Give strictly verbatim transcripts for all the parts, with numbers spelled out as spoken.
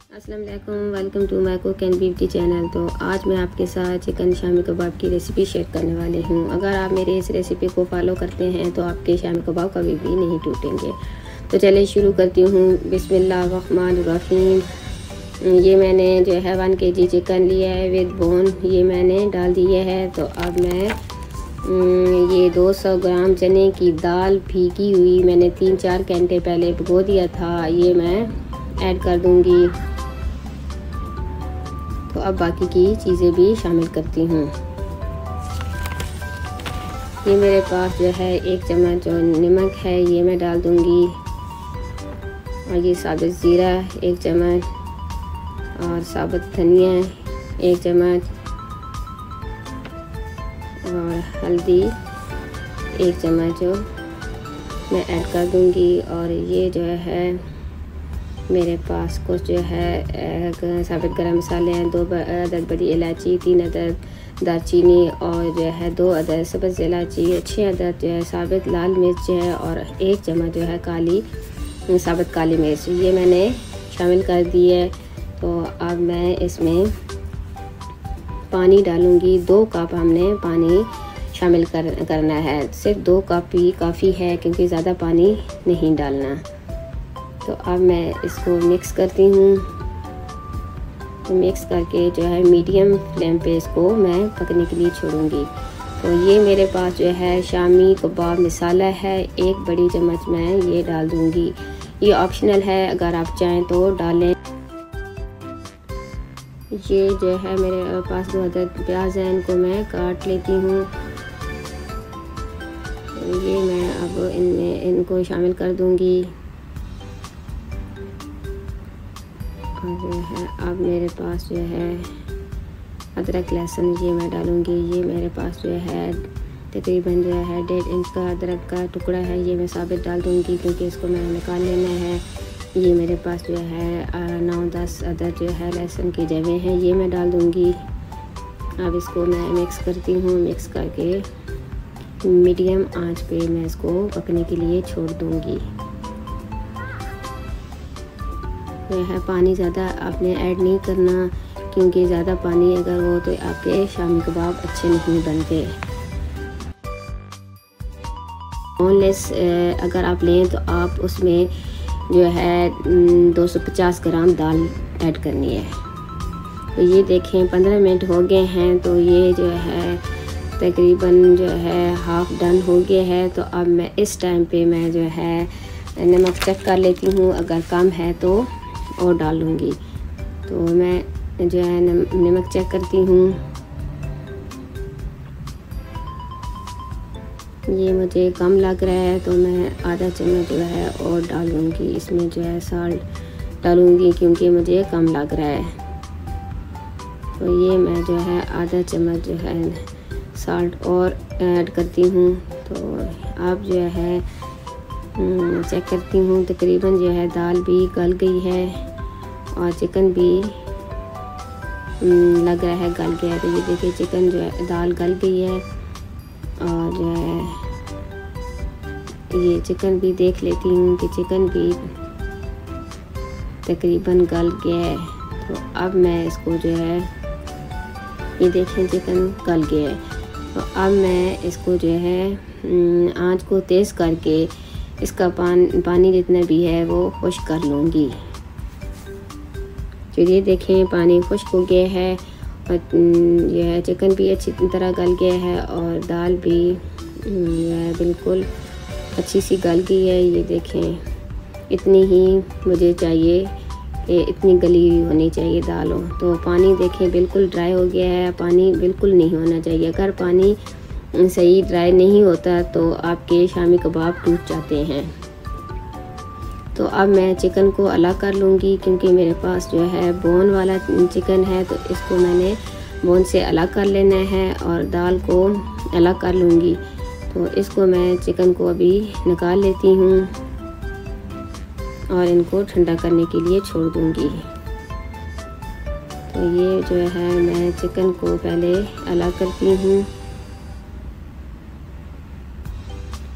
अस्सलाम वालेकुम, welcome to my cook and beauty channel. तो आज मैं आपके साथ चिकन शामी कबाब की रेसिपी शेयर करने वाली हूँ। अगर आप मेरे इस रेसिपी को फॉलो करते हैं तो आपके शामी कबाब कभी भी नहीं टूटेंगे। तो चलिए शुरू करती हूँ। बिस्मिल्लाहिर्रहमानिर्रहीम। ये मैंने जो है वन के जी चिकन लिया है विद बोन, ये मैंने डाल दिया है। तो अब मैं ये दो सौ ग्राम चने की दाल भीगी हुई मैंने तीन चार घंटे पहले भिगो दिया था, ये मैं ऐड कर दूंगी। तो अब बाकी की चीज़ें भी शामिल करती हूँ। ये मेरे पास जो है एक चम्मच जो नमक है ये मैं डाल दूंगी, और ये साबुत ज़ीरा एक चम्मच, और साबुत धनिया एक चम्मच, और हल्दी एक चम्मच जो मैं ऐड कर दूंगी। और ये जो है मेरे पास कुछ जो है साबुत गरम मसाले हैं, दो अदद बड़ी इलायची, तीन अदद दालचीनी, और जो है दो अदद सब्ज़ इलायची, छः अदद जो है साबुत लाल मिर्च है, और एक चम्मच जो है काली साबुत काली मिर्च, ये मैंने शामिल कर दी है। तो अब मैं इसमें पानी डालूँगी। दो कप हमने पानी शामिल कर करना है, सिर्फ दो कप ही काफ़ी है क्योंकि ज़्यादा पानी नहीं डालना। तो अब मैं इसको मिक्स करती हूँ। तो मिक्स करके जो है मीडियम फ्लेम पे इसको मैं पकने के लिए छोड़ूंगी। तो ये मेरे पास जो है शामी कबाब मसाला है, एक बड़ी चम्मच मैं ये डाल दूँगी। ये ऑप्शनल है, अगर आप चाहें तो डालें। ये जो है मेरे पास दो अदद प्याज है, इनको मैं काट लेती हूँ। तो ये मैं अब इनमें इनको शामिल कर दूँगी। और जो है अब मेरे पास जो है अदरक लहसुन ये मैं डालूँगी। ये मेरे पास जो है तकरीबन जो है डेढ़ इंच का अदरक का टुकड़ा है, ये मैं साबित डाल दूँगी क्योंकि इसको मैंने निकाल लेना है। ये मेरे पास जो है नौ दस अदद जो है लहसुन की जवें हैं, ये मैं डाल दूँगी। अब इसको मैं मिक्स करती हूँ। मिक्स करके मीडियम आंच पे मैं इसको पकने के लिए छोड़ दूँगी। यह है पानी ज़्यादा आपने ऐड नहीं करना, क्योंकि ज़्यादा पानी अगर हो तो आपके शामी कबाब अच्छे नहीं बनते। बोनलेस अगर आप लें तो आप उसमें जो है दो सौ पचास ग्राम दाल ऐड करनी है। तो ये देखें पंद्रह मिनट हो गए हैं, तो ये जो है तकरीबन जो है हाफ डन हो गया है। तो अब मैं इस टाइम पे मैं जो है नमक चेक कर लेती हूँ, अगर कम है तो और डालूँगी। तो मैं जो है नमक चेक करती हूँ। ये मुझे कम लग रहा है तो मैं आधा चम्मच जो है और डालूँगी। इसमें जो है साल्ट डालूँगी क्योंकि मुझे कम लग रहा है। तो ये मैं जो है आधा चम्मच जो है साल्ट और ऐड करती हूँ। तो अब जो है चेक करती हूँ, तकरीबन जो है दाल भी गल गई है और चिकन भी लग रहा है गल गया है। तो ये देखिए चिकन जो है दाल गल गई है, और जो है ये चिकन भी देख लेती हूँ कि चिकन भी तकरीबन गल गया है। तो अब मैं इसको जो है ये देखें चिकन गल गया है। तो अब मैं इसको जो है आंच को तेज़ करके इसका पान पानी जितना भी है वो खुश्क कर लूँगी। तो ये देखें पानी खुश्क हो गया है, और जो है चिकन भी अच्छी तरह गल गया है, और दाल भी जो है बिल्कुल अच्छी सी गल गई है। ये देखें इतनी ही मुझे चाहिए, इतनी गली होनी चाहिए दाल हो। तो पानी देखें बिल्कुल ड्राई हो गया है, पानी बिल्कुल नहीं होना चाहिए। अगर पानी सही ड्राई नहीं होता तो आपके शामी कबाब टूट जाते हैं। तो अब मैं चिकन को अलग कर लूँगी, क्योंकि मेरे पास जो है बोन वाला चिकन है, तो इसको मैंने बोन से अलग कर लेना है और दाल को अलग कर लूँगी। तो इसको मैं चिकन को अभी निकाल लेती हूँ और इनको ठंडा करने के लिए छोड़ दूँगी। तो ये जो है मैं चिकन को पहले अलग करती हूँ।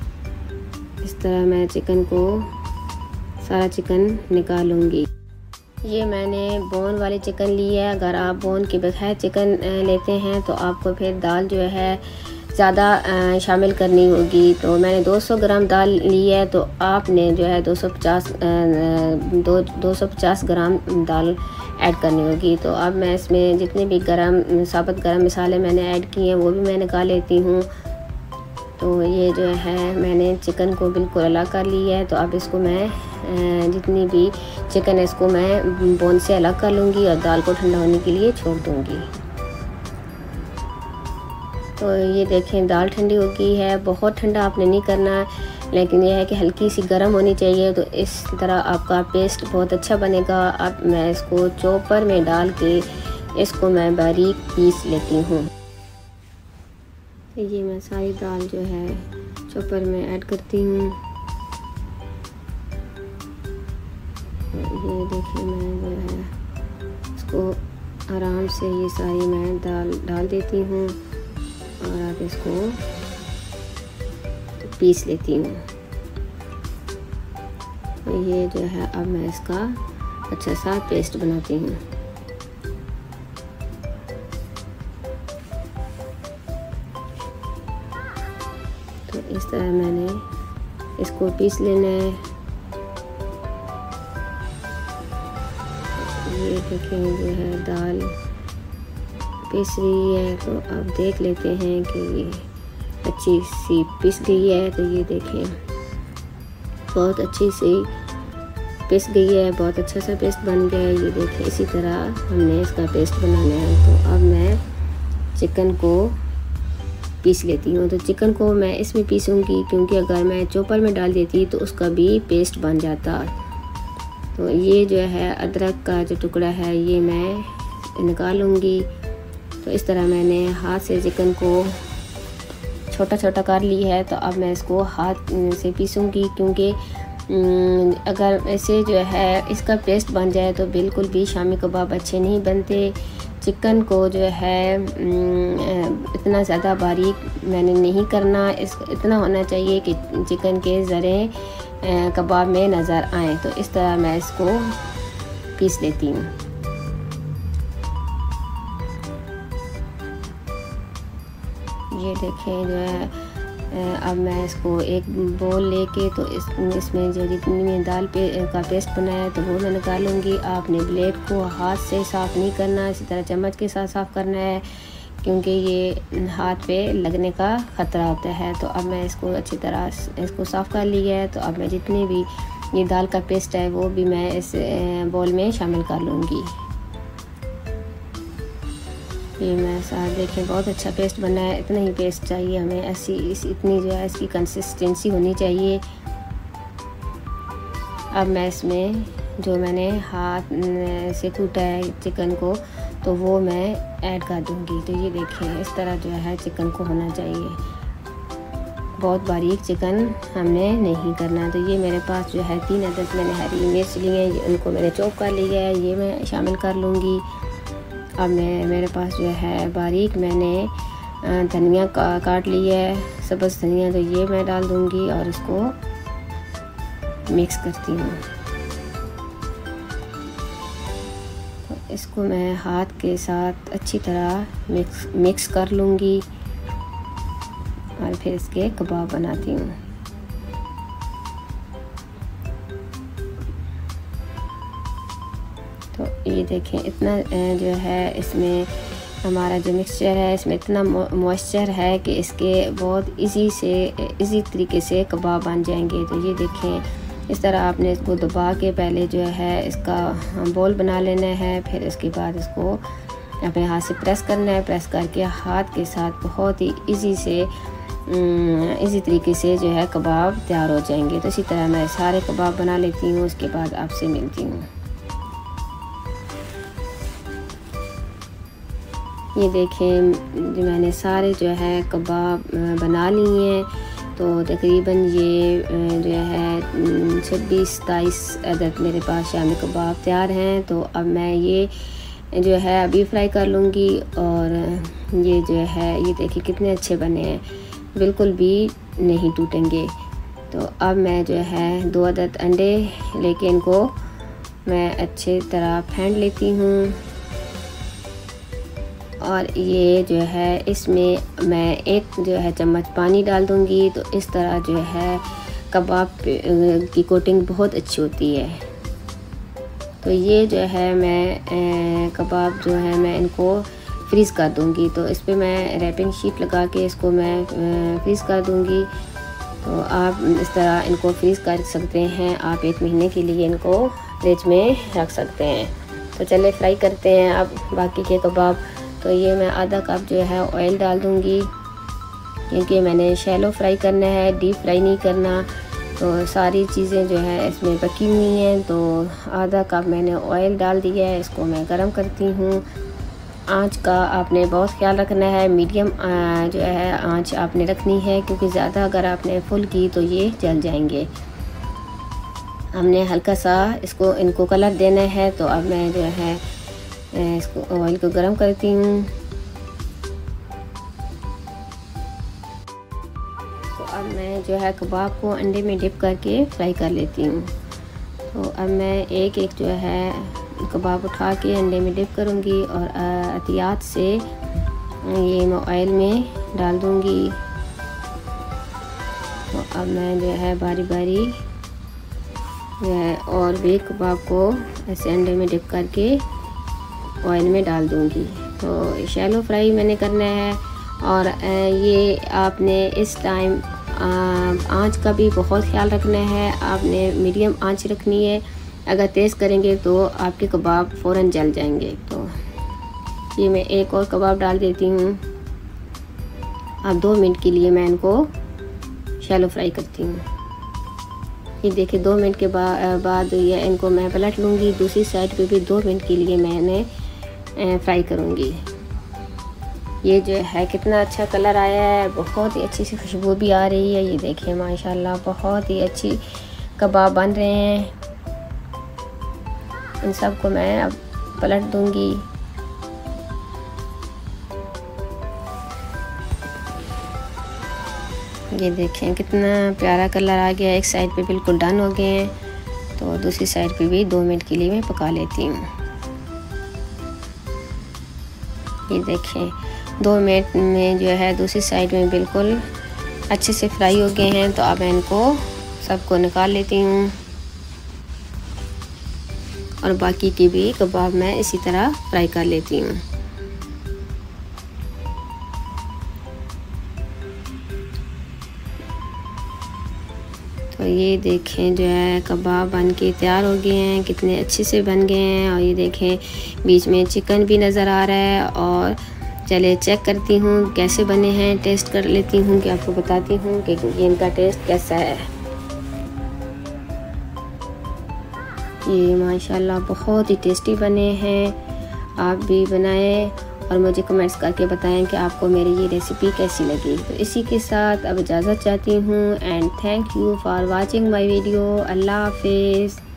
इस तरह मैं चिकन को सारा चिकन निकालूंगी। ये मैंने बोन वाली चिकन ली है। अगर आप बोन के बगैर चिकन लेते हैं तो आपको फिर दाल जो है ज़्यादा शामिल करनी होगी। तो मैंने दो सौ ग्राम दाल ली है, तो आपने जो है दो सौ पचास दो दो सौ पचास ग्राम दाल ऐड करनी होगी। तो अब मैं इसमें जितने भी गरम साबुत गरम मसाले मैंने ऐड किए हैं वो भी मैं निकाल लेती हूँ। तो ये जो है मैंने चिकन को बिल्कुल अलग कर ली है। तो अब इसको मैं जितनी भी चिकन है इसको मैं बोन से अलग कर लूँगी और दाल को ठंडा होने के लिए छोड़ दूँगी। तो ये देखें दाल ठंडी हो गई है। बहुत ठंडा आपने नहीं करना, लेकिन यह है कि हल्की सी गर्म होनी चाहिए। तो इस तरह आपका पेस्ट बहुत अच्छा बनेगा। अब मैं इसको चॉपर में डाल के इसको मैं बारीक पीस लेती हूँ। ये मैं सारी दाल जो है चॉपर में ऐड करती हूँ। ये देखिए मैं जो है इसको आराम से ये सारी मैं दाल डाल देती हूँ और अब इसको पीस लेती हूँ। ये जो है अब मैं इसका अच्छा सा पेस्ट बनाती हूँ। तो इस तरह मैंने इसको पीस लेना है। ये देखें जो है दाल पीस रही है। तो अब देख लेते हैं कि ये अच्छी सी पिस गई है। तो ये देखें बहुत अच्छी सी पिस गई है, बहुत अच्छा सा पेस्ट बन गया है। ये देखें इसी तरह हमने इसका पेस्ट बनाना है। तो अब मैं चिकन को पीस लेती हूँ। तो चिकन को मैं इसमें पीसूँगी क्योंकि अगर मैं चॉपर में डाल देती तो उसका भी पेस्ट बन जाता। तो ये जो है अदरक का जो टुकड़ा है ये मैं निकालूँगी। तो इस तरह मैंने हाथ से चिकन को छोटा छोटा कर ली है। तो अब मैं इसको हाथ से पीसूँगी क्योंकि अगर ऐसे जो है इसका पेस्ट बन जाए तो बिल्कुल भी शामी कबाब अच्छे नहीं बनते। चिकन को जो है इतना ज़्यादा बारीक मैंने नहीं करना, इस इतना होना चाहिए कि चिकन के ज़रे कबाब में नज़र आए। तो इस तरह मैं इसको पीस लेती हूँ। ये देखें जो है अब मैं इसको एक बोल लेके तो इस इसमें जो जितनी में दाल पे का पेस्ट बनाया है तो वो मैं निकालूंगी। आपने ब्लेड को हाथ से साफ़ नहीं करना, इसी तरह चम्मच के साथ साफ़ करना है क्योंकि ये हाथ पे लगने का ख़तरा होता है। तो अब मैं इसको अच्छी तरह इसको साफ़ कर लिया है। तो अब मैं जितनी भी ये दाल का पेस्ट है वो भी मैं इस बोल में शामिल कर लूँगी। ये मैं साथ देखें बहुत अच्छा पेस्ट बना है। इतना ही पेस्ट चाहिए हमें, ऐसी इस इतनी जो है इसकी कंसिस्टेंसी होनी चाहिए। अब मैं इसमें जो मैंने हाथ से कूटा है चिकन को तो वो मैं ऐड कर दूंगी। तो ये देखें इस तरह जो है चिकन को होना चाहिए, बहुत बारीक चिकन हमने नहीं करना। तो ये मेरे पास जो है तीन अदद मैंने हरी मिर्च ली है, उनको मैंने चॉप कर लिया है, ये मैं शामिल कर लूँगी। अब मैं मेरे पास जो है बारीक मैंने धनिया का काट लिया है, सब्ज़ धनिया, तो ये मैं डाल दूँगी और इसको मिक्स करती हूँ। तो इसको मैं हाथ के साथ अच्छी तरह मिक्स मिक्स कर लूँगी और फिर इसके कबाब बनाती हूँ। तो ये देखें इतना जो है इसमें हमारा जो मिक्सचर है इसमें इतना मॉइस्चर है कि इसके बहुत इजी से इजी तरीके से कबाब बन जाएंगे। तो ये देखें इस तरह आपने इसको दबा के पहले जो है इसका बॉल बना लेना है, फिर इसके बाद इसको अपने हाथ से प्रेस करना है। प्रेस करके हाथ के साथ बहुत ही इजी से इसी तरीके से जो है कबाब तैयार हो जाएंगे। तो इसी तरह मैं सारे कबाब बना लेती हूँ, उसके बाद आपसे मिलती हूँ। ये देखें जो मैंने सारे जो है कबाब बना लिए हैं। तो तकरीबन ये जो है छब्बीस सताईस अदद मेरे पास शामी कबाब तैयार हैं। तो अब मैं ये जो है अभी फ्राई कर लूँगी और ये जो है ये देखिए कितने अच्छे बने हैं, बिल्कुल भी नहीं टूटेंगे। तो अब मैं जो है दो अदद अंडे लेके इनको मैं अच्छी तरह फेंट लेती हूँ। और ये जो है इसमें मैं एक जो है चम्मच पानी डाल दूँगी। तो इस तरह जो है कबाब की कोटिंग बहुत अच्छी होती है। तो ये जो है मैं कबाब जो है मैं इनको फ्रीज़ कर दूँगी। तो इस पे मैं रैपिंग शीट लगा के इसको मैं फ्रीज़ कर दूँगी। तो आप इस तरह इनको फ्रीज़ कर सकते हैं। आप एक महीने के लिए इनको फ्रिज में रख सकते हैं। तो चलिए फ्राई करते हैं अब बाकी के कबाब। तो ये मैं आधा कप जो है ऑयल डाल दूँगी, क्योंकि मैंने शैलो फ्राई करना है, डीप फ्राई नहीं करना। तो सारी चीज़ें जो है इसमें पकी हुई हैं। तो आधा कप मैंने ऑयल डाल दिया है, इसको मैं गरम करती हूँ। आंच का आपने बहुत ख्याल रखना है, मीडियम जो है आंच आपने रखनी है, क्योंकि ज़्यादा अगर आपने फुल की तो ये जल जाएंगे। हमने हल्का सा इसको इनको कलर देना है। तो अब मैं जो है इसको ऑयल को गरम करती हूँ। तो अब मैं जो है कबाब को अंडे में डिप करके फ्राई कर लेती हूँ। तो अब मैं एक एक जो है कबाब उठा के अंडे में डिप करूँगी और एहतियात से ये मैं ऑयल में डाल दूँगी। तो अब मैं जो है बारी बारी जो है और भी कबाब को ऐसे अंडे में डिप करके ऑयल में डाल दूँगी। तो शैलो फ्राई मैंने करना है। और ये आपने इस टाइम आंच का भी बहुत ख्याल रखना है। आपने मीडियम आंच रखनी है। अगर तेज़ करेंगे तो आपके कबाब फ़ौरन जल जाएंगे। तो ये मैं एक और कबाब डाल देती हूँ। अब दो मिनट के लिए मैं इनको शैलो फ्राई करती हूँ। ये देखिए दो मिनट के बाद बाद ये इनको मैं पलट लूँगी। दूसरी साइड पे भी दो मिनट के लिए मैंने फ्राई करूँगी। ये जो है कितना अच्छा कलर आया है, बहुत ही अच्छी सी खुशबू भी आ रही है। ये देखिए माशाल्लाह बहुत ही अच्छी कबाब बन रहे हैं। इन सब को मैं अब पलट दूंगी। ये देखें कितना प्यारा कलर आ गया। एक साइड पे बिल्कुल डन हो गए हैं। तो दूसरी साइड पे भी दो मिनट के लिए मैं पका लेती हूँ। ये देखें दो मिनट में जो है दूसरी साइड में बिल्कुल अच्छे से फ्राई हो गए हैं। तो अब मैं इनको सबको निकाल लेती हूँ और बाकी के भी कबाब मैं इसी तरह फ्राई कर लेती हूँ। तो ये देखें जो है कबाब बन के तैयार हो गए हैं, कितने अच्छे से बन गए हैं। और ये देखें बीच में चिकन भी नज़र आ रहा है। और चले चेक करती हूँ कैसे बने हैं, टेस्ट कर लेती हूँ कि आपको बताती हूँ कि ये इनका टेस्ट कैसा है। ये माशाल्लाह बहुत ही टेस्टी बने हैं। आप भी बनाएं और मुझे कमेंट्स करके बताएं कि आपको मेरी ये रेसिपी कैसी लगी। तो इसी के साथ अब इजाज़त चाहती हूँ and thank you for watching my video. अल्लाह हाफिज़।